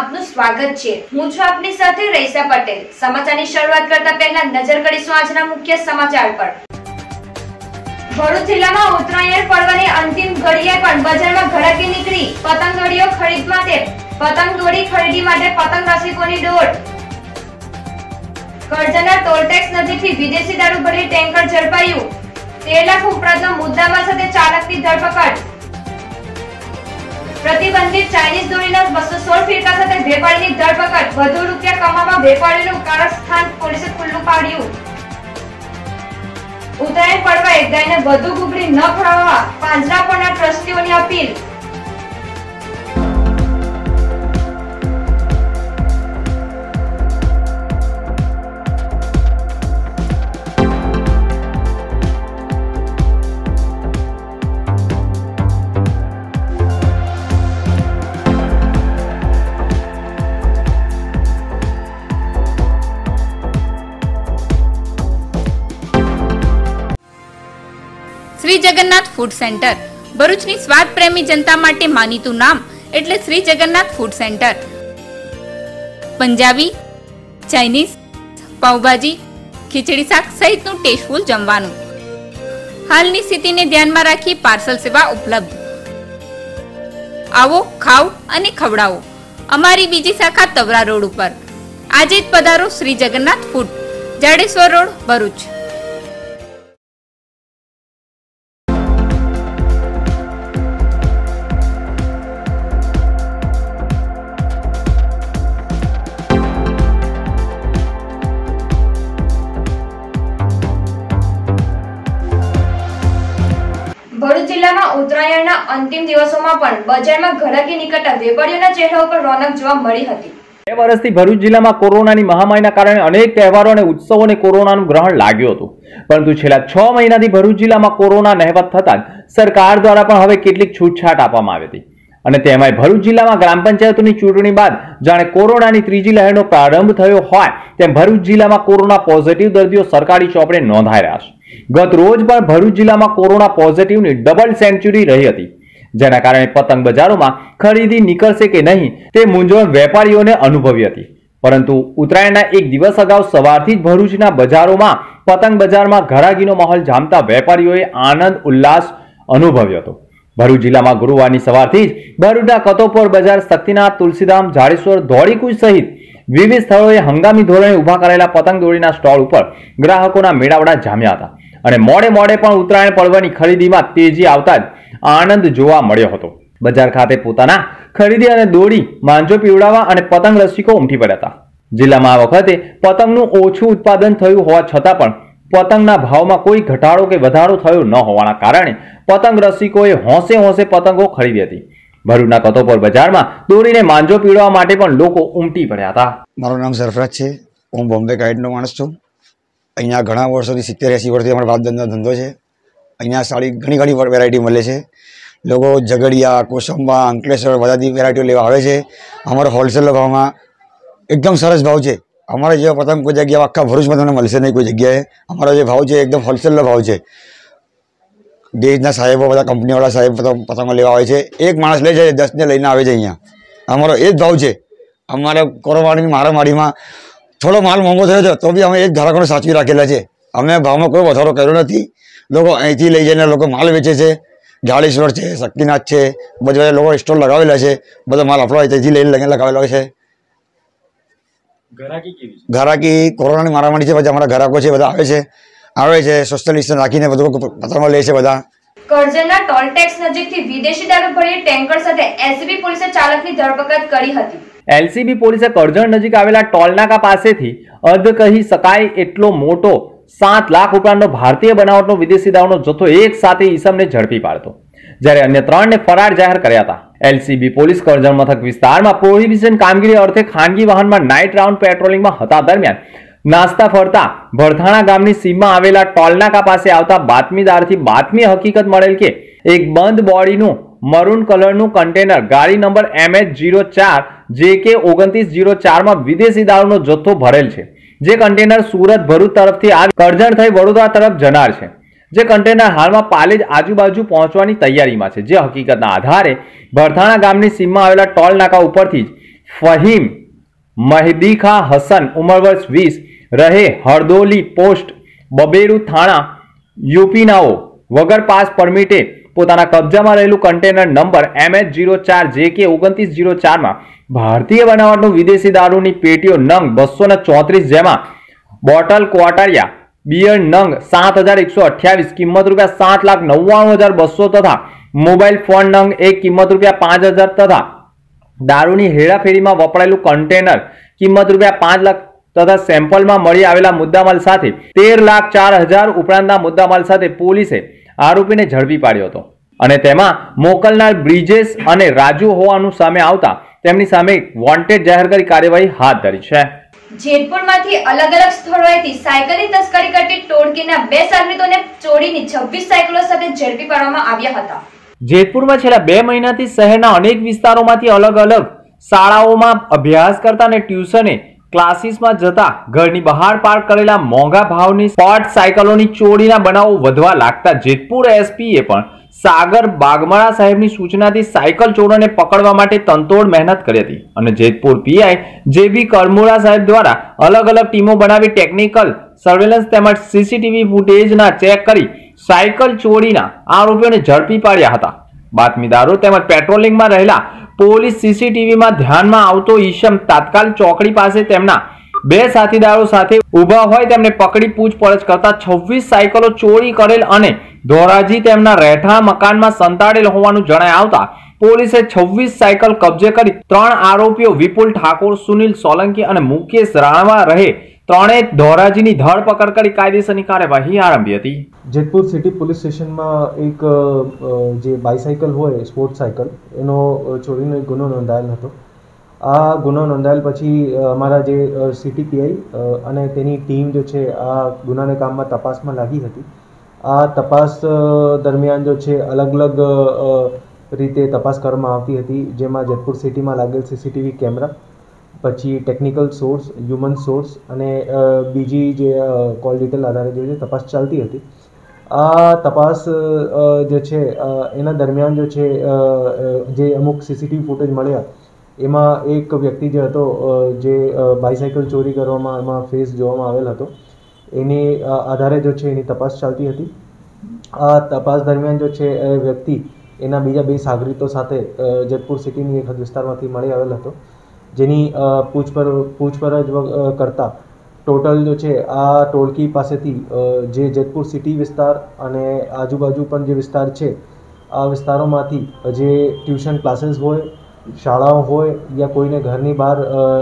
આપનું સ્વાગત છે। હું છું આપની સાથે રઈસા પટેલ। સમાચારની શરૂઆત કરતા પહેલા નજર કરીશું આજના મુખ્ય સમાચાર પર। ભરૂચ જિલ્લામાં ઉત્તરાયણ પર્વની અંતિમ ઘડીએ પણ બજારમાં ગરાકી નીકળી। પતંગ દોરીઓ ખરીદી માટે પતંગ રસિકોની દોડ। કરજણના ટોલ ટેક્સ નજીકથી વિદેશી દારૂ ભરી ટેન્કર ઝડપાયું। 13 લાખ ઉપરાંતનો મુદ્દામાલ સાથે ચાલકની ધરપકડ। प्रतिबंधित चाइनीज दौड़ीना 216 ફિરકા સાથે વેપારીની ધરપકડ। વધુ રૂપિયા કમાવા વેપારીનું કારસ્તાન પોલીસે ખુલ્લું પાડ્યું। ઉત્તરાયણ પર્વ એક ગાયને વધુ ઘૂઘરી ન ફળાવવા પાંજરાપોળના ટ્રસ્ટીઓની appeal. Shri Jagannath food centre ભરૂચની સ્વાદ પ્રેમી જનતા માટે માનીતું નામ એટલે Shri Jagannath food centre. Punjabi, Chinese, pav bhaji, khichdi શાક સહિતનું ટેસ્ટફુલ જમવાનું। હાલની સ્થિતિને ધ્યાનમાં રાખી પાર્સલ સેવા ઉપલબ્ધ। આવો, ખાઓ અને ખવડાવો। અમારી બીજી શાખા તવરા રોડ ઉપર। આજે જ પધારો શ્રી જગન્નાથ ફૂડ, જાડેશ્વર રોડ, ભરૂચ। ભરૂચ જિલ્લામાં ઉત્તરાયણના અંતિમ દિવસોમાં પણ બજારમાં ગરાકી નીકળતા વેપારીઓના ચહેરા ઉપર રોનક જોવા મળી હતી। 2 વર્ષથી ભરૂચ જિલ્લામાં કોરોનાની મહામારીના કારણે અનેક તહેવારો અને ઉત્સવોને કોરોનાનું ગ્રહણ લાગ્યું હતું, પરંતુ છેલ્લા 6 મહિનાથી ભરૂચ જિલ્લામાં કોરોના નહેવત થતાં સરકાર દ્વારા પણ હવે કેટલીક છૂટછાટ આપવામાં આવી હતી અને તેમાંય ભરૂચ જિલ્લામાં ગ્રામ પંચાયતોની ચૂંટણી બાદ જાણે કોરોનાની ત્રીજી લહેરનો પ્રારંભ થયો હોય તેમ ભરૂચ જિલ્લામાં કોરોના પોઝિટિવ દર્દીઓ સરકારી ચોપડે નોંધાઈ રહ્યા છે। ગત રોજ પણ ભરૂચ જિલ્લામાં કોરોના પોઝિટિવની ડબલ સેન્ચુરી રહી હતી, જેના કારણે પતંગ બજારોમાં ખરીદી નીકળશે કે નહીં તે મૂંઝવણ વેપારીઓને અનુભવી હતી। પરંતુ ઉત્તરાયણના એક દિવસ અગાઉ સવારથી જ ભરૂચના બજારોમાં પતંગ બજારમાં ઘરાગીનો માહોલ જામતા વેપારીઓએ આનંદ ઉલ્લાસ અનુભવ્યો હતો। ભરૂચ જિલ્લામાં ગુરુવારની સવારથી જ ભરૂચના કતોપોર બજાર, શક્તિનાથ, તુલસીધામ, જાડેશ્વર, ધોળીકુંજ સહિત વિવિધ સ્થળોએ હંગામી ધોરણે ઉભા કરેલા પતંગ દોરીના સ્ટોલ ઉપર ગ્રાહકોના મેળાવડા જામ્યા હતા અને મોડે પણ ઉત્તરાયણ પર્વની ખરીદીમાં તેજી આવતા જ આનંદ જોવા મળ્યો હતો। બજાર ખાતે પોતાના ખરીદી અને દોરી, માંજો પીવડાવવા અને પતંગ રસિકો ઉમટી પડ્યા હતા। જિલ્લામાં આ વખતે પતંગનું ઓછું ઉત્પાદન થયું હોવા છતાં પણ પતંગના ભાવમાં કોઈ ઘટાડો કે વધારો થયો ન હોવાના કારણે પતંગ રસિકોએ હોંશે પતંગો ખરીદી હતી। ભરૂચના કતોપોર બજારમાં દોરીને માંજો પીવડાવવા માટે પણ લોકો ઉમટી પડ્યા હતા। મારું નામ સરફરાજ છે। હું બોમ્બે ગાઈડનો માણસ છું। અહીંયા ઘણા વર્ષોથી 70-80 વર્ષથી અમારો વાદનનો ધંધો છે। અહીંયા સાડી ઘણી વેરાયટી મળે છે। લોકો ઝઘડિયા, કોસંબા, અંકલેશ્વર બધાથી વેરાયટીઓ લેવા આવે છે। અમારો હોલસેલ ભાવમાં એકદમ સરસ ભાવ છે। અમારા જેવા પતંગ કોઈ જગ્યાએ આખા ભરૂચમાં તમને મળશે નહીં કોઈ જગ્યાએ। અમારો જે ભાવ છે એકદમ હોલસેલનો ભાવ છે। દેશના સાહેબો, બધા કંપનીવાળા સાહેબ પતંગો લેવા આવે છે। એક માણસ લે છે, 10 ને લઈને આવે છે અહીંયા। અમારો એ જ ભાવ છે। અમારે કોરોનાની મારામારીમાં થોડો માલ મોંઘો થયો છે તો બી અમે એ જ ગ્રાહકોને સાચવી રાખેલા છે। અમે ભાવમાં કોઈ વધારો કર્યો નથી। લોકો અહીંથી લઈ જઈને લોકો માલ વેચે છે। જાડેશ્વર છે, શક્તિનાથ છે, બધા લોકો સ્ટોલ લગાવેલા છે। બધો માલ આપણો અહીંથી લઈને લગાવેલો છે। ઘરાકી કોરોનાની મારામારી છે, પછી અમારા ગ્રાહકો છે બધા આવે છે સોશિયલ ડિસ્ટન્સ રાખીને બધું પતંગો લે છે બધા। કરજણના ટોલ ટેક્સ નજીકથી વિદેશી દારૂ ભરી ટેન્કર સાથે એલસીબી પોલીસે ચાલકની ધરપકડ કરી હતી। એલસીબી પોલીસે કરજણ નજીક આવેલા ટોલનાકા પાસેથી અર્ધ કહી શકાય એટલો મોટો 7 લાખ ઉપરાંતનો ભારતીય બનાવટનો વિદેશી દારૂનો જથ્થો એક સાથે ઈસમને ઝડપી પાડતો, જ્યારે અન્ય 3 ને ફરાર જાહેર કર્યા હતા। એલસીબી પોલીસ કરજણ મથક વિસ્તારમાં પ્રોહિબિશન કામગીરી અર્થે ખાનગી વાહનમાં નાઇટ રાઉન્ડ પેટ્રોલિંગમાં હતા દરમિયાન નાસ્તા ફરતા ભરથાણા ગામની સીમમાં આવેલા ટોલનાકા પાસે આવતા બાતમીદારથી બાતમી હકીકત મળેલ કે એક બંધ બોડીનું મરૂન કલરનું કન્ટેનર ગાડી નંબર MH04 JK 2904 માં વિદેશી દારૂનો જથ્થો ભરેલ છે, જે કન્ટેનર સુરત ભરૂચ તરફથી આવી કરજણ થઈ વડોદરા તરફ જનાર છે। જે કન્ટેનર હાલમાં પાલેજ આજુબાજુ પહોંચવાની તૈયારીમાં છે। જે હકીકતના આધારે ભરથાણા ગામની સીમમાં આવેલા ટોલ નાકા ઉપરથી ફહીમ મહદીખા હસન ઉંમર વર્ષ 20 રહે હરદોલી પોસ્ટ બબેરુ થાણા યુપીનાઓ વગર પાસ પરમિટે પોતાના કબજામાં રહેલું કન્ટેનર નંબર MH04JK 2904 ભારતીય બનાવટનું વિદેશી દારૂની પેટીઓ નંગ 234 જેમાં બોટલ ક્વાટરિયા બિયર નંગ 7128 કિંમત રૂપિયા 7,99,200 તથા મોબાઈલ ફોન નંગ 1 કિંમત રૂપિયા 5,000 તથા દારૂની હેરાફેરીમાં વપરાયેલું કન્ટેનર કિંમત રૂપિયા 5 લાખ તથા સેમ્પલમાં મળી આવેલા મુદ્દામાલ સાથે 13,04,000 ઉપરાંતના મુદ્દામાલ સાથે પોલીસે આરોપીને ઝડપી પાડ્યો હતો અને તેમાં મોકલનાર બ્રિજેશ અને રાજુ હોવાનું સામે આવતા તેમની સામે વોન્ટેડ જાહેર કરી કાર્યવાહી હાથ ધરી છે. જેતપુરમાંથી અલગ અલગ સ્થળોએથી સાયકલની તસ્કરી કરતી ટોળકીના 2 સાગરીતોને ચોરીની 26 સાયકલો સાથે ઝડપી પાડવામાં આવ્યા હતા. જેતપુરમાં છેલ્લા 2 મહિનાથી શહેરના અનેક વિસ્તારોમાંથી અલગ અલગ શાળાઓમાં અભ્યાસ કરતા અને ટ્યુશને ક્લાસીસમાં જતા ઘરની બહાર પાર્ક કરેલા મોંઘા ભાવની સ્પોર્ટ સાયકલોની ચોરીના બનાવો વધવા લાગતા જેતપુર એસપીએ પણ સાગર બાગમાળા સાહેબની સૂચનાથી સાયકલ ચોરોને પકડવા માટે તનતોડ મહેનત કરી હતી અને જેતપુર પીઆઈ જેબી કરમુરા સાહેબ દ્વારા અલગ અલગ ટીમો બનાવી ટેકનિકલ સર્વેલન્સ તેમજ સીસીટીવી ફૂટેજના ચેક કરી સાયકલ ચોરીના આરોપીઓને ઝડપી પાડ્યા હતા. બાતમીદારો તેમજ પેટ્રોલિંગમાં રહેલા પોલીસ સીસીટીવીમાં ધ્યાનમાં આવતો ઈશમ તાત્કાલિક ચોકડી પાસે તેમના 2 સાથીદારો સાથે ઊભા હોય તેમને પકડી પૂછપરછ કરતા 26 સાયકલો ચોરી કરેલ અને ધોરાજી તેમના રહેઠાણ મકાનમાં સંતાડેલ હોવાનું જણાય આવતા પોલીસે 26 સાયકલ કબજે કરી 3 આરોપીઓ વિપુલ ઠાકોર, સુનિલ સોલંકી અને મુકેશ રાણવા રહે ત્રણેય ધોરાજીની ધરપકડ કરી કાયદેસરની કાર્યવાહી આરંભી હતી. જેતપુર સિટી પોલીસ સ્ટેશનમાં એક જે બાયસાયકલ હોય સ્પોર્ટ સાયકલ એનો ચોરીનો એક ગુનો નોંધાયેલ હતો. આ ગુનો નોંધાયેલ પછી અમારા જે સિટી પીઆઈ અને તેની ટીમ જે છે આ ગુનાને કામમાં તપાસમાં લાગી હતી. આ તપાસ દરમિયાન જો છે અલગ અલગ રીતે તપાસ કરવામાં આવતી હતી, જેમાં જેતપુર સિટીમાં લાગેલ સીસીટીવી કેમેરા, પછી ટેકનિકલ સોર્સ, હ્યુમન સોર્સ અને બીજી જે કોલ ડિટેલ આધારે જે તપાસ ચાલતી હતી. આ તપાસ જે છે એના દરમિયાન જો છે જે અમુક સીસીટીવી ફૂટેજ મળ્યા એમાં એક વ્યક્તિ જે હતો જે બાયસાયકલ ચોરી કરવામાં એમાં ફેસ જોવામાં આવેલ હતો, એની આધારે જો છે એની તપાસ ચાલતી હતી. આ તપાસ દરમિયાન જો છે એ વ્યક્તિ એના બીજા 2 સાગરીતો સાથે જેતપુર સિટીની એક હદ વિસ્તારમાંથી મળી આવેલ હતો, જેની પૂછપરછ કરતા ટોટલ જો છે આ ટોળકી પાસેથી જે જેતપુર સિટી વિસ્તાર અને આજુબાજુ પણ જે વિસ્તાર છે આ વિસ્તારોમાંથી જે ટ્યુશન ક્લાસીસ હોય, શાળાઓ હોય યા કોઈને ઘરની બહાર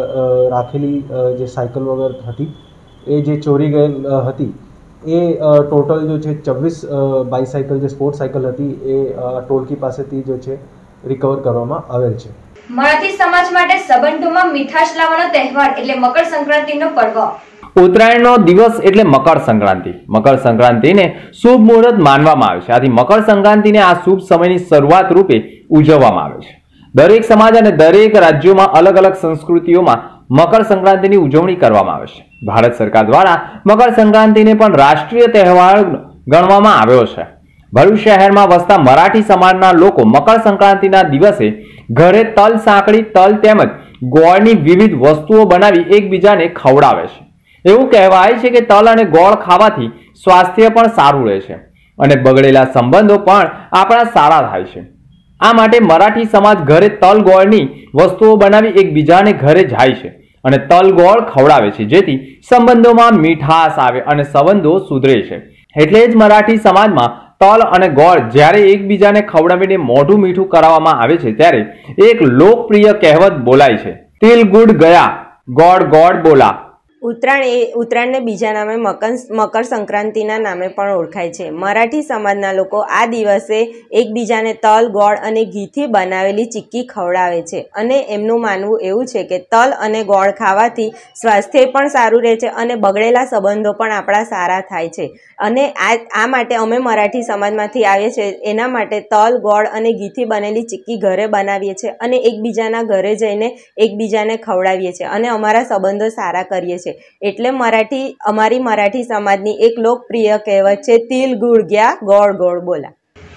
રાખેલી જે સાયકલ વગર હતી એ જે ચોરી ગયેલ હતી એ ટોટલ જો છે 26 બાયસાયકલ જે સ્પોર્ટ સાયકલ હતી એ ટોળકી પાસેથી જો છે રિકવર કરવામાં આવેલ છે. મરાઠી સમાજ માટે સંબંધોમાં મીઠાશ લાવવાનો તહેવાર એટલે મકર સંક્રાંતિનો પર્વ. ઉત્તરાયણનો દિવસ એટલે મકર સંક્રાંતિ. મકર સંક્રાંતિને શુભ મુહૂર્ત માનવામાં આવે છે. આથી મકર સંક્રાંતિને આ શુભ સમયની શરૂઆત રૂપે ઉજવવામાં આવે છે. દરેક સમાજ અને દરેક રાજ્યોમાં અલગ અલગ સંસ્કૃતિઓમાં મકર સંક્રાંતિની ઉજવણી કરવામાં આવે છે. ભારત સરકાર દ્વારા મકર સંક્રાંતિને પણ રાષ્ટ્રીય તહેવાર ગણવામાં આવ્યો છે. ભરૂચ શહેરમાં વસતા મરાઠી સમાજના લોકો મકર સંક્રાંતિના દિવસે ઘરે તલ, સાંકળી, તલ તેમજ ગોળની વિવિધ વસ્તુઓ બનાવી એકબીજાને ખવડાવે છે. એવું કહેવાય છે કે તલ અને ગોળ ખાવાથી સ્વાસ્થ્ય પણ સારું રહે છે અને બગડેલા સંબંધો પણ આપણા સારા થાય છે. આ માટે મરાઠી સમાજ ઘરે તલ ગોળની વસ્તુઓ બનાવી એકબીજાને ઘરે જાય છે અને તલ ગોળ ખવડાવે છે, જેથી સંબંધોમાં મીઠાશ આવે અને સંબંધો સુધરે છે. એટલે જ મરાઠી સમાજમાં તલ અને ગોળ જ્યારે એકબીજાને ખવડાવીને મોઢું મીઠું કરાવવામાં આવે છે ત્યારે એક લોકપ્રિય કહેવત બોલાય છે, તિલ ગુડ ગયા, ગોળ ગોળ બોલા. ઉત્તરાયણને બીજા નામે મકર સંક્રાંતિના નામે પણ ઓળખાય છે. મરાઠી સમાજના લોકો આ દિવસે એકબીજાને તલ, ગોળ અને ઘીથી બનાવેલી ચીક્કી ખવડાવે છે અને એમનું માનવું એવું છે કે તલ અને ગોળ ખાવાથી સ્વાસ્થ્ય પણ સારું રહે છે અને બગડેલા સંબંધો પણ આપણા સારા થાય છે. અને આ માટે અમે મરાઠી સમાજમાંથી આવીએ છીએ. એના માટે તલ, ગોળ અને ઘીથી બનેલી ચીક્કી ઘરે બનાવીએ છીએ અને એકબીજાના ઘરે જઈને એકબીજાને ખવડાવીએ છીએ અને અમારા સંબંધો સારા કરીએ છીએ. એટલે અમારી મરાઠી સમાજની એક લોકપ્રિય કહેવત છે, તિલ ગુડ ગયા, ગોળ ગોળ બોલા.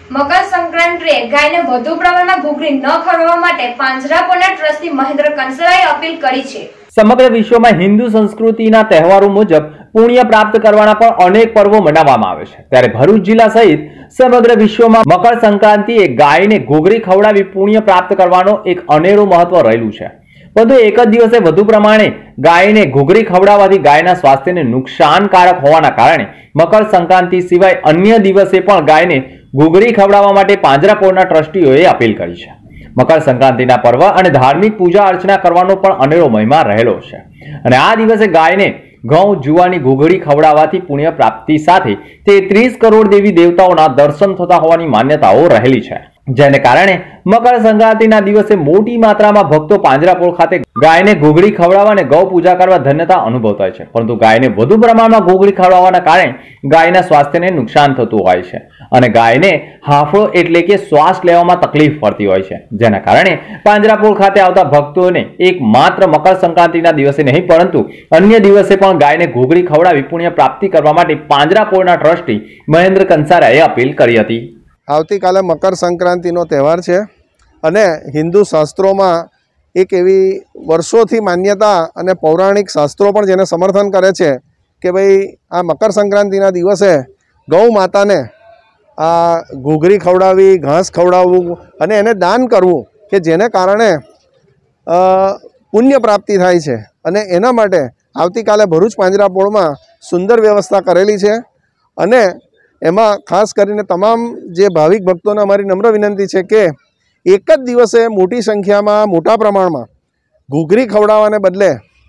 મકર સંક્રાંતિએ ગાયને વધુ પ્રમાણમાં ઘૂઘરી ન ખવડાવવા માટે પાંજરાપોળના ટ્રસ્ટી મહેન્દ્ર કંસરાએ અપીલ કરી છે. સમગ્ર વિશ્વમાં હિન્દુ સંસ્કૃતિના તહેવારો મુજબ પુણ્ય પ્રાપ્ત કરવાના પણ અનેક પર્વો મનાવવામાં આવે છે. ત્યારે ભરૂચ જિલ્લા સહિત સમગ્ર વિશ્વમાં મકર સંક્રાંતિએ ગાયને ઘૂઘરી ખવડાવી પુણ્ય પ્રાપ્ત કરવાનો એક અનેરું મહત્વ રહેલું છે. પરંતુ એક જ દિવસે વધુ પ્રમાણે ગાયને ઘૂઘરી ખવડાવવાથી ગાયના સ્વાસ્થ્યને નુકસાનકારક હોવાના કારણે મકર સંક્રાંતિ સિવાય અન્ય દિવસે પણ ગાયને ઘૂઘરી ખવડાવવા માટે પાંજરાપોળના ટ્રસ્ટીઓએ અપીલ કરી છે. મકર સંક્રાંતિના પર્વ અને ધાર્મિક પૂજા અર્ચના કરવાનો પણ અનેરો મહિમા રહેલો છે અને આ દિવસે ગાયને ઘઉં જુવાની ઘૂઘરી ખવડાવવાથી પુણ્ય પ્રાપ્તિ સાથે 33 કરોડ દેવી દેવતાઓના દર્શન થતા હોવાની માન્યતાઓ રહેલી છે. જેને કારણે મકર સંક્રાંતિના દિવસે મોટી માત્રામાં ભક્તો પાંજરાપોળ ખાતે ગાયને ઘૂઘરી ખવડાવવા અને ગૌ પૂજા કરવા ધન્યતા અનુભવતા હોય છે. પરંતુ ગાયને વધુ પ્રમાણમાં ઘૂઘરી ખવડાવવાના કારણે ગાયના સ્વાસ્થ્યને નુકસાન થતું હોય છે અને ગાયને હાંફળો એટલે કે શ્વાસ લેવામાં તકલીફ પડતી હોય છે. જેના કારણે પાંજરાપોળ ખાતે આવતા ભક્તોને એક માત્ર મકર સંક્રાંતિના દિવસે નહીં પરંતુ અન્ય દિવસે પણ ગાયને ઘૂઘરી ખવડાવી પુણ્ય પ્રાપ્તિ કરવા માટે પાંજરાપોળના ટ્રસ્ટી મહેન્દ્ર કંસારાએ અપીલ કરી હતી. આવતીકાલે મકર સંક્રાંતિનો તહેવાર છે અને હિન્દુ શાસ્ત્રોમાં એક એવી વર્ષોથી માન્યતા અને પૌરાણિક શાસ્ત્રો પણ જેને સમર્થન કરે છે કે ભાઈ આ મકર સંક્રાંતિના દિવસે ગૌ માતાને આ ઘૂઘરી ખવડાવી, ઘાસ ખવડાવવું અને એને દાન કરવું કે જેને કારણે પુણ્ય પ્રાપ્તિ થાય છે. અને એના માટે આવતીકાલે ભરૂચ પાંજરાપોળમાં સુંદર વ્યવસ્થા કરેલી છે અને એમાં ખાસ કરીને તમામ જે ભાવિક ભક્તોને અમારી નમ્ર વિનંતી છે કે એક જ દિવસે મોટી સંખ્યામાં મોટા પ્રમાણમાં ઘૂઘરી ખવડાવવાને બદલે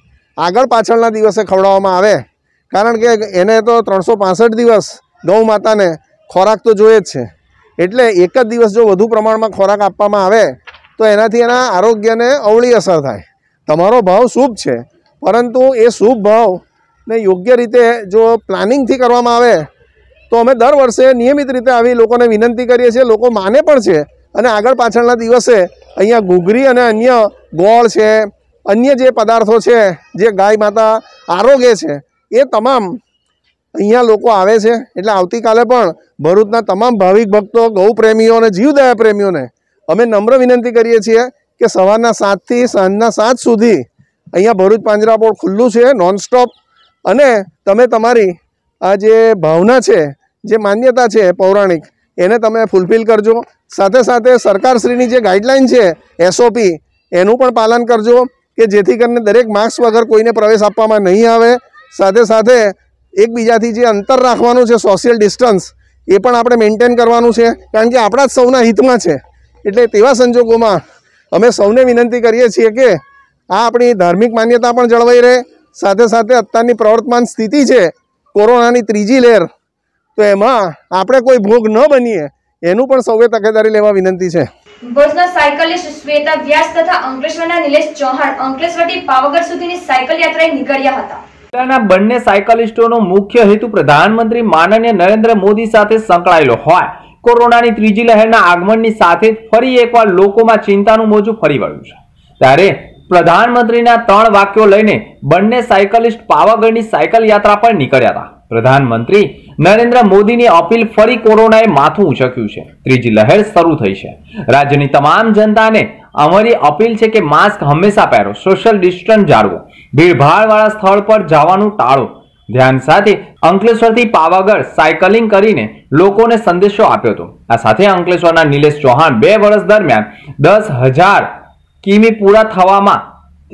આગળ પાછળના દિવસે ખવડાવવામાં આવે, કારણ કે એને તો 365 દિવસ ગૌ માતાને ખોરાક તો જોઈએ જ છે. એટલે એક જ દિવસ જો વધુ પ્રમાણમાં ખોરાક આપવામાં આવે તો એનાથી એના આરોગ્યને અવળી અસર થાય. તમારો ભાવ શુભ છે, પરંતુ એ શુભ ભાવને યોગ્ય રીતે જો પ્લાનિંગથી કરવામાં આવે તો અમે દર વર્ષે નિયમિત રીતે આવી લોકોને વિનંતી કરીએ છીએ. લોકો માને પણ છે અને આગળ પાછળના દિવસે અહીંયા ઘૂઘરી અને અન્ય ગોળ છે, અન્ય જે પદાર્થો છે જે ગાય માતા આરોગે છે એ તમામ અહીંયા લોકો આવે છે. એટલે આવતીકાલે પણ ભરૂચના તમામ ભાવિક ભક્તો, ગૌ પ્રેમીઓ અને જીવદયા પ્રેમીઓને અમે નમ્ર વિનંતી કરીએ છીએ કે સવારના 7થી સાંજના 7 સુધી અહીંયા ભરૂચ પાંજરાપોળ ખુલ્લું છે નોનસ્ટોપ. અને તમે તમારી આ જે ભાવના છે, જે માન્યતા છે પૌરાણિક, એને તમે ફૂલફિલ કરજો. સાથે સાથે સરકારશ્રીની જે ગાઈડલાઇન છે SOP એનું પણ પાલન કરજો કે જેથી કરીને દરેક માસ્ક વગર કોઈને પ્રવેશ આપવામાં નહીં આવે. સાથે સાથે એકબીજાથી જે અંતર રાખવાનું છે, સોશિયલ ડિસ્ટન્સ, એ પણ આપણે મેન્ટેન કરવાનું છે, કારણ કે આપણા જ સૌના હિતમાં છે. એટલે તેવા સંજોગોમાં અમે સૌને વિનંતી કરીએ છીએ કે આ આપણી ધાર્મિક માન્યતા પણ જળવાઈ રહે. સાથે સાથે અત્યારની પ્રવર્તમાન સ્થિતિ છે કોરોનાની 3જી લહેર, તો એમાં આપણે કોઈ ભોગ ન બનીએ એનું પણ સૌએ તકેદારી લેવા વિનંતી છે. ભુજના સાયકલિસ્ટ શ્વેતા વ્યાસ તથા અંકલેશ્વરના નિલેશ ચૌહાણ અંકલેશ્વરથી પાવાગઢ સુધીની સાયકલ યાત્રાએ નીકળ્યા હતા. જિલ્લાના બંને સાયકલિસ્ટોનો મુખ્ય હેતુ પ્રધાનમંત્રી માનનીય નરેન્દ્ર મોદી સાથે સંકળાયેલો હોય. કોરોનાની 3જી લહેરના આગમનની સાથે ફરી એકવાર લોકોમાં ચિંતાનું મોજું ફરી વળ્યું છે. ત્યારે પ્રધાનમંત્રીના 3 વાક્યો લઈને બંને સાયકલિસ્ટ પાવાગઢની સાયકલ યાત્રા પર નીકળ્યા હતા. પ્રધાનમંત્રી નરેન્દ્ર મોદીની અપીલ ફરી કોરોનાએ માથું ઉંચક્યું છે. 3જી લહેર શરૂ થઈ છે. રાજ્યની તમામ જનતાને અમારી અપીલ છે કે માસ્ક હંમેશા પહેરો, સોશિયલ ડિસ્ટન્સ જાળવો, ભીડભાડવાળા સ્થળ પર જવાનું ટાળો. ધ્યાન સાથે અંકલેશ્વરથી પાવાગઢ સાયકલિંગ કરીને લોકોને સંદેશો આપ્યો હતો. આ સાથે અંકલેશ્વરના નિલેશ ચૌહાણ 2 વર્ષ દરમિયાન 10,000 કિમી પૂરા થવામાં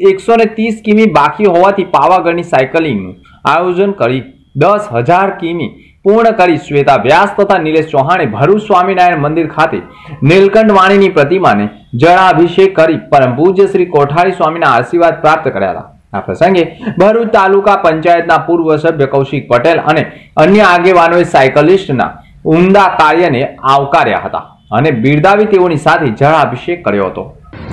130 કિમી બાકી હોવાથી પાવાગઢની સાયકલિંગનું આયોજન કરી 10,000 કિમી પૂર્ણ કરી શ્વેતા વ્યાસ તથા નિલેશ ચૌહાણે ભરૂચ સ્વામિનારાયણ મંદિર ખાતે નીલકંઠ વાણીની પ્રતિમાને જળાભિષેક કરી પરમ પૂજ્ય શ્રી કોઠારી સ્વામીના આશીર્વાદ પ્રાપ્ત કર્યા હતા. આ પ્રસંગે ભરૂચ તાલુકા પંચાયતના પૂર્વ સભ્ય કૌશિક પટેલ અને અન્ય આગેવાનોએ સાયકલિસ્ટના ઉમદા કાર્યને આવકાર્યા હતા અને બિરદાવી તેઓની સાથે જળાભિષેક કર્યો હતો.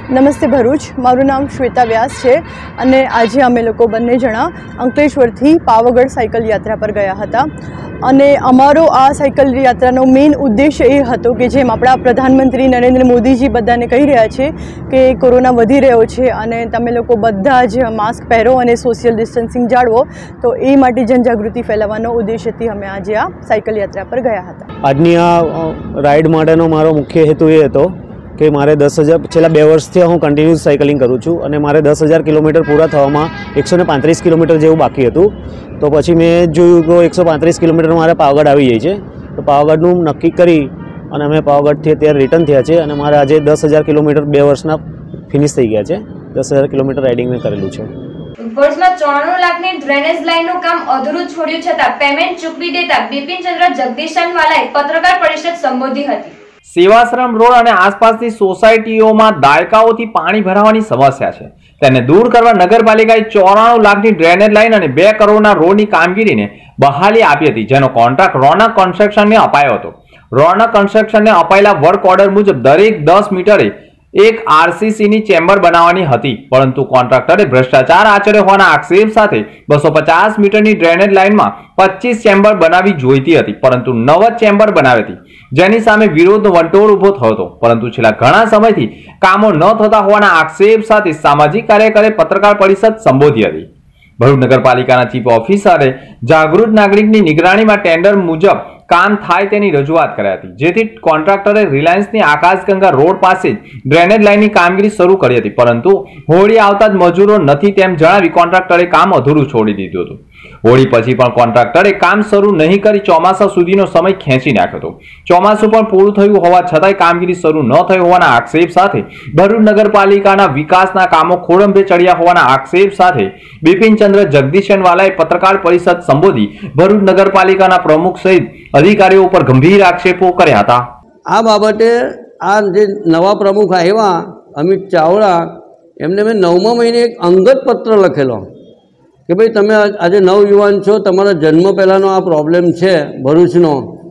નમસ્તે ભરૂચ, મારું નામ શ્વેતા વ્યાસ છે અને આજે અમે લોકો બંને જણા અંકલેશ્વરથી પાવાગઢ સાયકલ યાત્રા પર ગયા હતા અને અમારો આ સાયકલ યાત્રાનો મેઇન ઉદ્દેશ્ય એ હતો કે જેમ આપણા પ્રધાનમંત્રી નરેન્દ્ર મોદીજી બધાને કહી રહ્યા છે કે કોરોના વધી રહ્યો છે અને તમે લોકો બધા જ માસ્ક પહેરો અને સોશિયલ ડિસ્ટન્સિંગ જાળવો, તો એ માટે જનજાગૃતિ ફેલાવવાનો ઉદ્દેશ્યથી અમે આજે આ સાયકલ યાત્રા પર ગયા હતા. આજની આ રાઇડ માટેનો મારો મુખ્ય હેતુ એ હતો કે મારે 10,000 છેલ્લા 2 વર્ષથી હું કન્ટિન્યુઅસ સાયકલિંગ કરું છું અને મારે 10,000 કિલોમીટર પૂરા થવામાં 135 કિલોમીટર જેવું બાકી હતું. તો પછી મેં જોયું કે 135 કિલોમીટર મારે પાવાગઢ આવી જાય છે, તો પાવાગઢનું નક્કી કરી અને અમે પાવાગઢથી અત્યારે રિટર્ન થયા છે અને મારે આજે 10,000 કિલોમીટર 2 વર્ષના ફિનિશ થઈ ગયા છે. 10,000 કિલોમીટર રાઇડિંગ મેં કરેલું છે. ભરૂચમાં 94 લાખની ડ્રેનેજ લાઇનનું કામ અધૂરું છોડ્યું છતાં પેમેન્ટ ચૂકવી દેતા બિપિનચંદ્ર જગદીશનવાલાએ પત્રકાર પરિષદ સંબોધી હતી. સેવાશ્રમ રોડ અને આસપાસની સોસાયટીઓમાં દાયકાઓથી પાણી ભરાવાની સમસ્યા છે. તેને દૂર કરવા નગરપાલિકાએ 94 લાખની ડ્રેનેજ લાઇન અને 2 કરોડના રોડની કામગીરીને બહાલી આપી હતી, જેનો કોન્ટ્રાક્ટ રોનક કન્સ્ટ્રક્શનને અપાયો હતો. રોનક કન્સ્ટ્રક્શનને અપાયેલા વર્ક ઓર્ડર મુજબ દરેક 10 મીટરે એક આરસીસીની ચેમ્બર બનાવવાની હતી, પરંતુ કોન્ટ્રાક્ટરે ભ્રષ્ટાચાર આચર્યો હોવાના આક્ષેપ સાથે 250 મીટરની ડ્રેનેજ લાઇનમાં 25 ચેમ્બર બનાવી જોઈતી હતી, પરંતુ 9 ચેમ્બર બનાવી હતી, જેની સામે વિરોધનો વંટોળ ઉભો થયો હતો. પરંતુ છેલ્લા ઘણા સમયથી કામો ન થતા હોવાના આક્ષેપ સાથે સામાજિક કાર્યકરે પત્રકાર પરિષદ સંબોધી હતી. ભરૂચ નગરપાલિકાના ચીફ ઓફિસરે જાગૃત નાગરિકની નિગરાણીમાં ટેન્ડર મુજબ કામ થાય તેની રજૂઆત કરી હતી, જેથી કોન્ટ્રાક્ટરે રિલાયન્સની આકાશગંગા રોડ પાસે ડ્રેનેજ લાઇનની કામગીરી શરૂ કરી હતી, પરંતુ હોળી આવતા જ મજૂરો નથી તેમ જણાવી કોન્ટ્રાક્ટરે કામ અધૂરું છોડી દીધું હતું. હોળી પછી પણ કોન્ટ્રાક્ટરે કામ શરૂ નહીં કરી ચોમાસા સુધીનો સમય ખેંચી નાખ્યો હતો. ચોમાસું પણ પૂરું થયું હોવા છતાંય કામગીરી શરૂ ન થઈ હોવાના આક્ષેપ સાથે ભરૂચ નગરપાલિકાના વિકાસના કામો ખોળંબે ચડ્યા હોવાના આક્ષેપ સાથે બિપિનચંદ્ર જગદીશનવાલાએ પત્રકાર પરિષદ સંબોધી ભરૂચ નગરપાલિકાના પ્રમુખ સહિત અધિકારીઓ ઉપર ગંભીર આક્ષેપો કર્યા હતા. આ બાબતે આ જે નવા પ્રમુખ આવ્યા અમિત ચાવડા, એમને મેં 9મા મહિને એક અંગત પત્ર લખેલો કે ભાઈ તમે આજે નવયુવાન છો, તમારા જન્મ પહેલાંનો આ પ્રોબ્લેમ છે ભરૂચનો,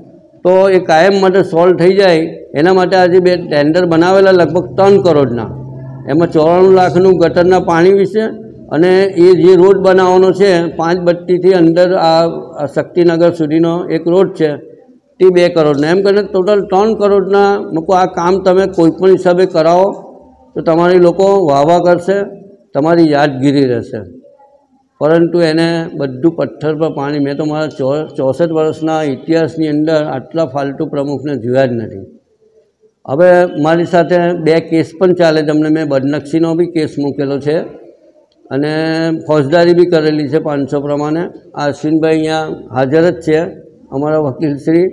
તો એ કાયમ માટે સોલ્વ થઈ જાય એના માટે આજે 2 ટેન્ડર બનાવેલા લગભગ 3 કરોડના, એમાં 94 લાખનું ગટરના પાણી વિશે અને એ જે રોડ બનાવવાનો છે 5 બટ્ટીથી અંદર આ શક્તિનગર સુધીનો એક રોડ છે તે 2 કરોડના, એમ કરીને ટોટલ 3 કરોડના મૂકો. આ કામ તમે કોઈપણ હિસાબે કરાવો તો તમારી લોકો વાહવા કરશે, તમારી યાદગીરી રહેશે, પરંતુ એને બધું પથ્થર પર પાણી. મેં તો મારા 64 વર્ષના ઇતિહાસની અંદર આટલા ફાલતુ પ્રમુખને જોયા જ નથી. હવે મારી સાથે 2 કેસ પણ ચાલે, તમને મેં બદનક્ષીનો બી કેસ મૂકેલો છે અને ફોજદારી બી કરેલી છે 500 પ્રમાણે. આ અશ્વિનભાઈ અહીંયા હાજર જ છે, અમારા વકીલશ્રી.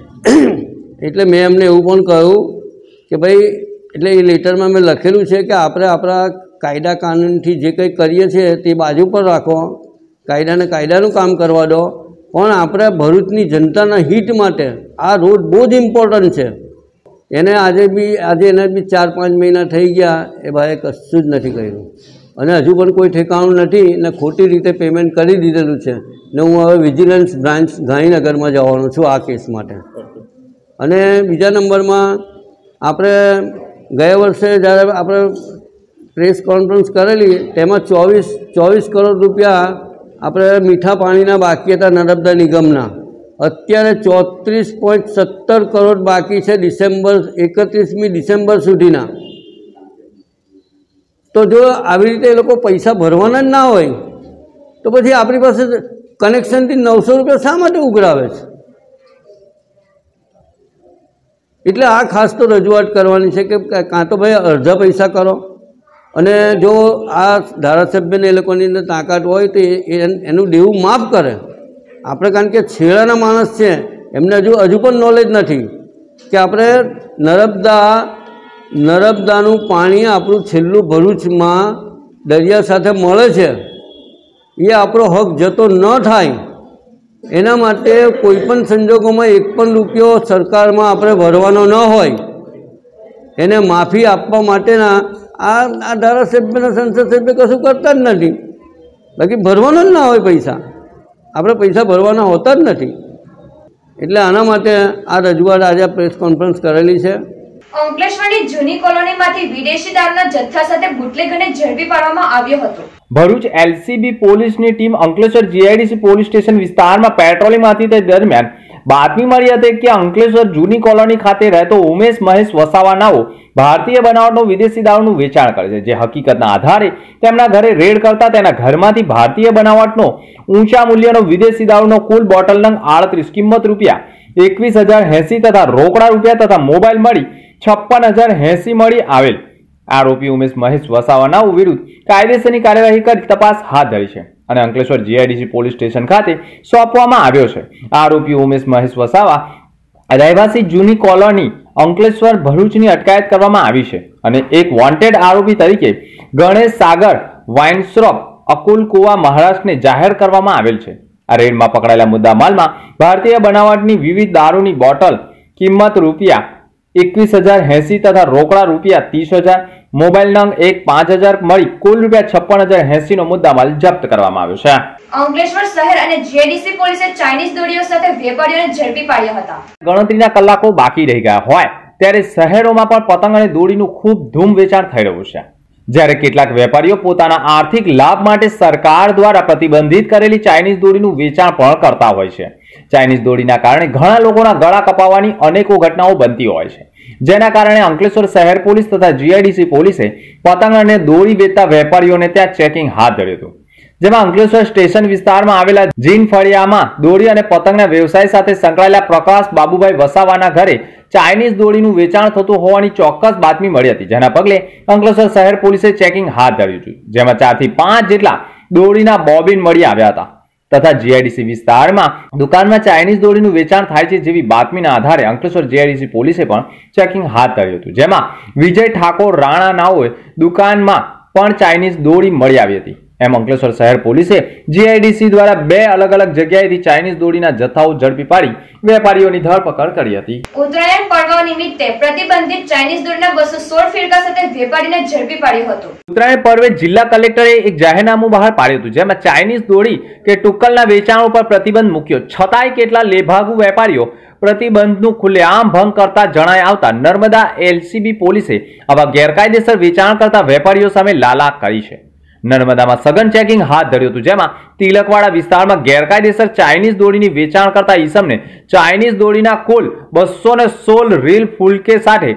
એટલે મેં એમને એવું પણ કહ્યું કે ભાઈ, એટલે એ લેટરમાં મેં લખેલું છે કે આપણે આપણા કાયદા કાનૂનથી જે કંઈ કરીએ છીએ તે બાજુ પર રાખો, કાયદાને કાયદાનું કામ કરવા દો, પણ આપણે ભરૂચની જનતાના હિત માટે આ રોડ બહુ જ ઇમ્પોર્ટન્ટ છે. એને આજે એને બી 4-5 મહિના થઈ ગયા, એ ભાઈએ કશું જ નથી કર્યું અને હજુ પણ કોઈ ઠેકાણું નથી ને ખોટી રીતે પેમેન્ટ કરી દીધેલું છે ને હું હવે વિજિલન્સ બ્રાન્ચ ગાંધીનગરમાં જવાનો છું આ કેસ માટે. અને બીજા નંબરમાં આપણે ગયા વર્ષે જ્યારે આપણે પ્રેસ કોન્ફરન્સ કરેલી તેમાં 24 કરોડ રૂપિયા આપણે મીઠા પાણીના બાકી હતા નર્મદા નિગમના. અત્યારે 34.17 કરોડ બાકી છે 31મી ડિસેમ્બર સુધીના. તો જો આવી રીતે એ લોકો પૈસા ભરવાના જ ના હોય તો પછી આપણી પાસે કનેક્શનથી 900 રૂપિયા શા માટે ઉઘરાવે છે? એટલે આ ખાસ તો રજૂઆત કરવાની છે કે કાં તો ભાઈ અડધા પૈસા કરો, અને જો આ ધારાસભ્યને એ લોકોની અંદર તાકાત હોય તો એનું દેવું માફ કરે. આપણે કારણ કે છેડાના માણસ છે, એમને હજુ પણ નોલેજ નથી કે આપણે નર્મદાનું પાણી આપણું છેલ્લું ભરૂચમાં દરિયા સાથે મળે છે, એ આપણો હક જતો ન થાય એના માટે કોઈપણ સંજોગોમાં 1 પણ રૂપિયો સરકારમાં આપણે ભરવાનો ન હોય, એને માફી આપવા માટેના આ ધારાસભ્યના સંસદ સભ્ય કશું કરતા જ નથી. બાકી ભરવાનો જ ના હોય પૈસા, આપણે પૈસા ભરવાના હોતા જ નથી. એટલે આના માટે આ રજૂઆત આજે પ્રેસ કોન્ફરન્સ કરેલી છે. અંકલેશ્વરની જૂની કોલોનીમાંથી વિદેશી દારૂના જથ્થા સાથે બુટલેગરને ઝડપી પાડવામાં આવ્યો હતો. ભરૂચ એલસીબી પોલીસની team Ankleshwar GIDC police station વિસ્તારમાં પેટ્રોલિંગમાં હતી તે દરમિયાન બાતમી મળી હતી કે અંકલેશ્વર જૂની કોલોની ખાતે રહેતો ઉમેશ મહેશ વસાવા નાઓ ભારતીય બનાવટનું વિદેશી દારૂનું વેચાણ કરે છે. જે હકીકતના આધારે તેમના ઘરે રેડ કરતા તેના ઘરમાંથી ભારતીય બનાવટનો ઊંચા મૂલ્યનો વિદેશી દારૂનો કુલ બોટલ નંગ 38 કિંમત રૂપિયા 21,080 તથા રોકડા રૂપિયા તથા મોબાઈલ મળી 56,080 મળી આવેલ. આરોપી ઉમેશ મહેશ વસાવા વિરુદ્ધ કાયદેસરની કાર્યવાહી કરી તપાસ હાથ ધરી છે અને અંકલેશ્વર જીઆઈડીસી પોલીસ સ્ટેશન ખાતે સોંપવામાં આવ્યો છે. આરોપી ઉમેશ મહેશ વસાવા રહેવાસી જૂની કોલોની અંકલેશ્વર ભરૂચની અટકાયત કરવામાં આવી છે અને એક વોન્ટેડ આરોપી તરીકે ગણેશ સાગર વાઇનશોપ અકુલકુવા મહારાષ્ટ્રને જાહેર કરવામાં આવેલ છે. આ રેડમાં પકડાયેલા મુદ્દામાલમાં ભારતીય બનાવટની વિવિધ દારૂની બોટલ કિંમત રૂપિયા 21,080 તથા રોકડા રૂપિયા 30,000, મોબાઈલ નંગ 5,000 મળી કુલ રૂપિયા 56,080 નો મુદ્દામાલ જપ્ત કરવામાં આવ્યો છે. અંકલેશ્વર શહેર અને જીઆઈડીસી પોલીસે ચાઇનીઝ દોરીઓ સાથે વેપારીઓને ઝડપી પાડ્યા હતા. ગણતરીના કલાકો બાકી રહી ગયા હોય ત્યારે શહેરોમાં પણ પતંગ અને દોરીનું ખૂબ ધૂમ વેચાણ થઈ રહ્યું છે. જ્યારે કેટલાક વેપારીઓ પોતાના આર્થિક લાભ માટે સરકાર દ્વારા પ્રતિબંધિત કરેલી ચાઇનીઝ દોરીનું વેચાણ પણ કરતા હોય છે. ચાઇનીઝ દોરીના કારણે ઘણા લોકોના ગળા કપાવવાની અનેકો ઘટનાઓ બનતી હોય છે, જેના કારણે અંકલેશ્વર શહેર પોલીસ તથા જીઆઈડીસી પોલીસે પતંગ અને દોરી વેચતા વેપારીઓને ત્યાં ચેકિંગ હાથ ધર્યું હતું. જેમાં અંકલેશ્વર સ્ટેશન વિસ્તારમાં આવેલા જીન ફળિયામાં દોરી અને પતંગના વ્યવસાય સાથે સંકળાયેલા પ્રકાશ બાબુભાઈ વસાવાના ઘરે ચાઇનીઝ દોરીનું વેચાણ થતું હોવાની ચોક્કસ બાતમી મળી હતી. જેના પગલે અંકલેશ્વર શહેર પોલીસે ચેકિંગ હાથ ધર્યું હતું, જેમાં 4 થી 5 જેટલા દોરીના બોબિન મળી આવ્યા હતા તથા જીઆઈડીસી વિસ્તારમાં દુકાનમાં ચાઇનીઝ દોરીનું વેચાણ થાય છે જેવી બાતમીના આધારે અંકલેશ્વર જીઆઈડીસી પોલીસે પણ ચેકિંગ હાથ ધર્યું હતું. જેમાં વિજય ઠાકોર રાણા નાઓએ દુકાનમાં પણ ચાઇનીઝ દોરી મળી આવી હતી. એમ અંકલેશ્વર શહેર પોલીસે જીઆઈડીસી દ્વારા 2 અલગ અલગ જગ્યાએથી ચાઇનીઝ દોરીના જથ્થાઓ ઝડપી પાડી વેપારીઓની ધરપકડ કરી હતી. ઉત્તરાયણ પર્વ નિમિત્તે પ્રતિબંધિત ચાઇનીઝ દોરીના 216 ફિરકા સાથે વેપારીને ઝડપી પાડ્યો હતો. ઉત્તરાયણ પર્વે જિલ્લા કલેક્ટરે એક જાહેરનામું બહાર પાડ્યું હતું, જેમાં ચાઇનીઝ દોરી કે ટુક્કલના વેચાણ ઉપર પ્રતિબંધ મૂક્યો. છતાંય કેટલા લેભાગુ વેપારીઓ પ્રતિબંધનું ખુલ્લેઆમ ભંગ કરતા જણાઈ આવતા નર્મદા એલસીબી પોલીસે આવા ગેરકાયદેસર વેચાણ કરતા વેપારીઓ સામે લાલા કરી છે. નર્મદામાં સઘન ચેકિંગ હાથ ધર્યું હતું, જેમાં તિલકવાડા વિસ્તારમાં ગેરકાયદેસર ચાઇનીઝ દોરીની વેચાણ કરતા ઈસમને ચાઇનીઝ દોરીના કુલ 216 રીલ ફૂલકે સાથે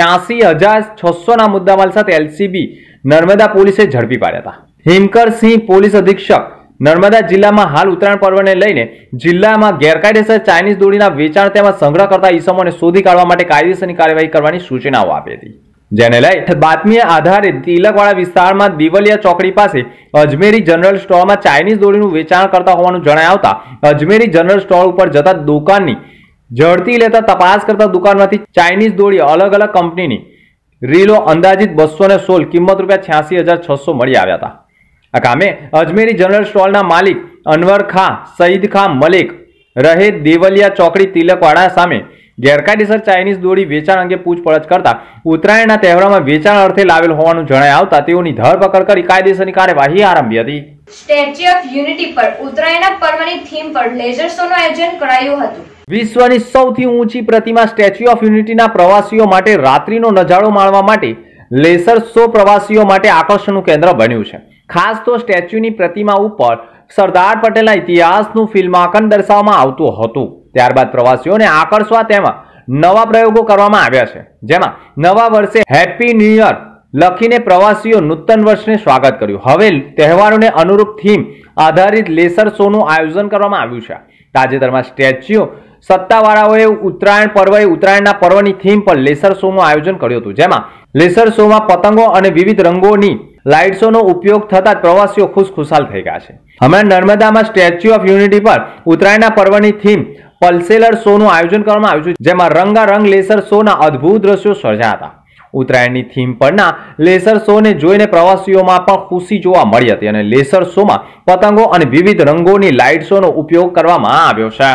86,600 ના મુદ્દામાલ સાથે એલસીબી નર્મદા પોલીસે ઝડપી પાડ્યા હતા. હિમકરસિંહ પોલીસ અધિક્ષક નર્મદા જિલ્લામાં હાલ ઉત્તરાયણ પર્વને લઈને જિલ્લામાં ગેરકાયદેસર ચાઇનીઝ દોરીના વેચાણ તેમજ સંગ્રહ કરતા ઈસમોને શોધી કાઢવા માટે કાયદેસરની કાર્યવાહી કરવાની સૂચનાઓ આપી હતી. જેને લઈ બાતમી આધારે તિલકવાડા વિસ્તારમાં દિવલિયા ચોકડી પાસે અજમેરી જનરલ સ્ટોરમાં ચાઇનીઝ દોરીનું વેચાણ કરતા હોવાનું જણાઈ આવતા અજમેરી જનરલ સ્ટોર ઉપર જતા દુકાનની ઝડપી લેતા તપાસ કરતા દુકાનમાંથી ચાઇનીઝ દોરી અલગ અલગ કંપનીની રીલો અંદાજિત 216 કિંમત રૂપિયા 86,600 મળી આવ્યા હતા. આ કામે અજમેરી જનરલ સ્ટોરના માલિક અનવર ખાં સઈદ ખાં મલિક રહે દેવલિયા ચોકડી તિલકવાડા સામે ગેરકાયદેસર ચાઇનીઝ દોરી વેચાણ અંગે પૂછપરછ કરતા ઉત્તરાયણના તહેવારમાં વેચાણ અર્થે લાવેલ હોવાનું જણાઈ આવતા તેઓની ધરપકડ કરી કાયદેસરની કાર્યવાહી આરંભી હતી. સ્ટેચ્યુ ઓફ યુનિટી પર ઉત્તરાયણના પર્વની થીમ પર લેઝર શોનું આયોજન કરાયું હતું. વિશ્વની સૌથી ઊંચી પ્રતિમા સ્ટેચ્યુ ઓફ યુનિટીના પ્રવાસીઓ માટે રાત્રિનો નજારો માણવા માટે લેસર શો પ્રવાસીઓ માટે આકર્ષણનું કેન્દ્ર બન્યું છે. ખાસ તો સ્ટેચ્યુની પ્રતિમા ઉપર સરદાર પટેલના ઇતિહાસનું ફિલ્માંકન દર્શાવવામાં આવતું હતું. ત્યારબાદ પ્રવાસીઓને આકર્ષવા તેમાં નવા પ્રયોગો કરવામાં આવ્યા છે, જેમાં નવા વર્ષે હેપી ન્યૂ યર લખીને પ્રવાસીઓ નૂતન વર્ષને સ્વાગત કર્યું. હવે તહેવારોને અનુરૂપ થીમ આધારિત લેસર શોનું આયોજન કરવામાં આવ્યું છે. તાજેતરમાં સ્ટેચ્યુ સત્તાવાળાઓએ ઉત્તરાયણ પર્વએ ઉત્તરાયણના પર્વની થીમ પર લેસર શોનું આયોજન કર્યું હતું, જેમાં લેસર શોમાં પતંગો અને વિવિધ રંગોની લાઇટ્સોનો ઉપયોગ થતા પ્રવાસીઓ ખુશખુશાલ થઈ ગયા છે. હમણાં નર્મદામાં સ્ટેચ્યુ ઓફ યુનિટી પર ઉત્તરાયણના પર્વની થીમ પલ્સેલર શોનું આયોજન કરવામાં આવ્યું છે, જેમાં રંગારંગ લેસર શોના અદ્ભુત દ્રશ્યો સર્જાયા હતા. ઉત્તરાયણની થીમ પરના લેસર શોને જોઈને પ્રવાસીઓમાં પણ ખુશી જોવા મળી હતી અને લેસર શોમાં પતંગો અને વિવિધ રંગોની લાઇટ્સોનો ઉપયોગ કરવામાં આવ્યો છે.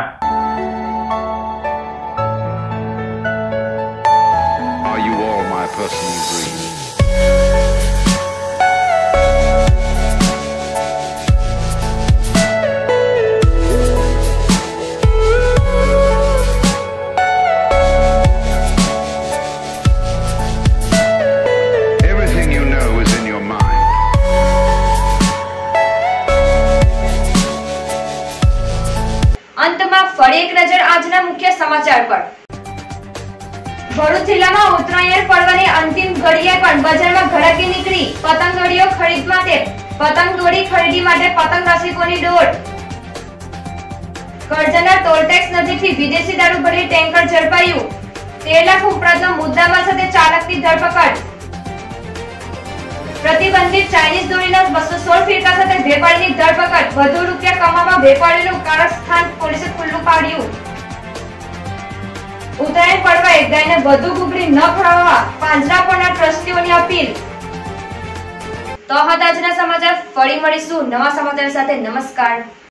ભરૂચ જિલ્લામાં ઉત્તરાયણ પર્વની અંતિમ ઘડીએ પણ બજારમાં ધડાકી નીકળી પતંગદોરીઓ ખરીદ માટે પતંગદોરી ખરીદી માટે પતંગ રસિકોની દોડ. કરજણના ટોલટેક્સ નજીકથી વિદેશી દારૂ ભરી ટેન્કર ઝડપાયું. 13 લાખ ઉપરાંતનો મુદ્દામાલ સાથે ચાલકની ધરપકડ. પ્રતિબંધિત ચાઇનીઝ દોરીના 216 ફિરકા સાથે વેપારીની ધરપકડ. વધુ રૂપિયા કમાવા વેપારીનું કારસ્થાન પોલીસે ખુલ્લું પાડ્યું. ઉત્તરાયણ પર્વે ગાયને વધુ ઘૂઘરી ન ખવડાવવા પાંજરાપોળના ટ્રસ્ટીઓની અપીલ. તો હતા આજના સમાચાર. ફરી મળીશું નવા સમાચાર સાથે. નમસ્કાર.